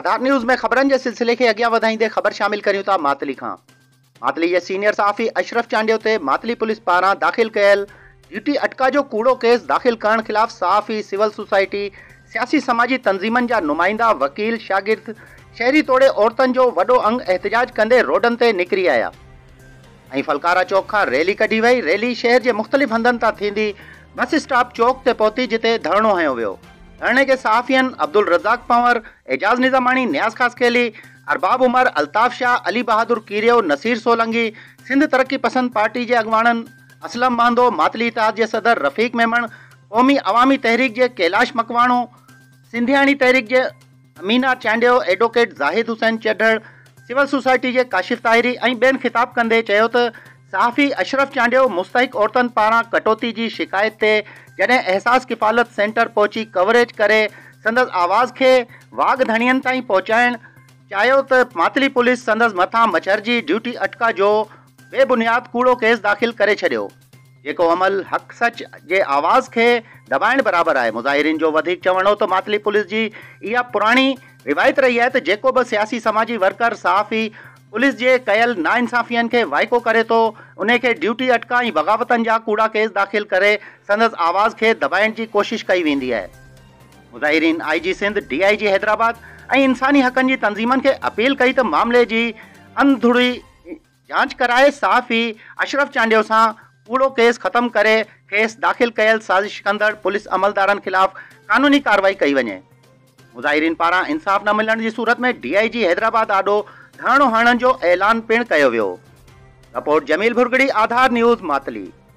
Aadhaar news में ख़बरनि जे सिलसिले खे अॻियां वधाईंदे ख़बर शामिल करियूं था मातली खां। मातली जे सीनियर सहाफ़ी अशरफ चांडियो ते मातली पुलिस पारां दाख़िल कयल ड्यूटी अटका जो कूड़ो केस दाख़िल करण ख़िलाफ़ सहाफ़ी, सिविल सोसाइटी, सियासी समाजी तंज़ीमनि जा नुमाइंदा, वकील, शागिर्द, शहरी तोड़े औरतुनि जो वॾो अंग एहतजाज कंदे रोडनि ते निकिरी आया ऐं फलकारा चौक खां रैली कढी वई। रैली शहर जे मुख़्तलिफ़ हंधनि तां थींदी बस स्टॉप चौक ते पहुती, जिते धरणो हयो वियो। धरणे के सहाफ़ियन अब्दुल रज़ाक पंवर, एजाज निज़ामानी, न्याज़ खासकेली, अरबाब उमर, अल्ताफ़ शाह, अली बहादुर कीरियो, नसीर सोलंगी, सिंध तरक्की पसंद पार्टी के अगवाणन असलम मांदो, मातली इत्तेहाद के सदर रफ़ीक मेमण, क़ौमी अवामी तहरीक के कैलाश मकवाणो, सिंधियाणी तहरीक के Amina Chandio, advocate Zahid Hussain Chadhar, civil society के काशिफ ताहिरी ऐं ॿियनि ख़िताब कंदे चयो त सहाफ़ी अशरफ चांडियो मुस्तहिक औरतुनि पारां कटौती की शिकायत ते जॾहिं एहसास किफ़ालत सेंटर पहुची कवरेज करे संदसि आवाज़ के वाघ धणियनि ताईं पहुचाइण चाहियो त मातली पुलिस संदसि मथां मछरजी ड्यूटी अटका जो बेबुनियाद कूड़ो केस दाख़िल करे छॾियो, जेको अमल हक़ सच जे आवाज़ के दबाइण बराबरि आहे। मुज़ाहिरीन जो वधीक चवणो त मातली पुलिस जी इहा पुराणी रिवायत रही है त जेको बि सियासी समाजी वर्कर सहाफ़ी पुलिस जे कयल नाइंसाफ़ियनि खे वाइको करे तो उन खे ड्यूटी अटका ऐं बग़ावतनि जा कूड़ा केस दाख़िल करे संदसि आवाज़ के दबाइण की कोशिश कई वेंदी आहे। मुज़ाहिरीन IG सिंध, DIG हैदराबाद ऐं इंसानी हक़नि जी तंज़ीमनि खे अपील कई त मामले जी अंधुड़ी जांच कराए सहाफ़ी अशरफ चांडियो सां कूड़ो केस ख़त्म करे खेसि दाख़िल कयल साज़िश कंदड़ पुलिस अमलदारनि ख़िलाफ़ क़ानूनी कार्रवाई कई वञे। मुज़ाहिरीन पारां इंसाफ़ न मिलण जी सूरत में DIG हैदराबाद आॾो धरणो हणण जो ऐलान पिणु कयो वियो। Report Jameel Bhurgri, Aadhaar news, Matali.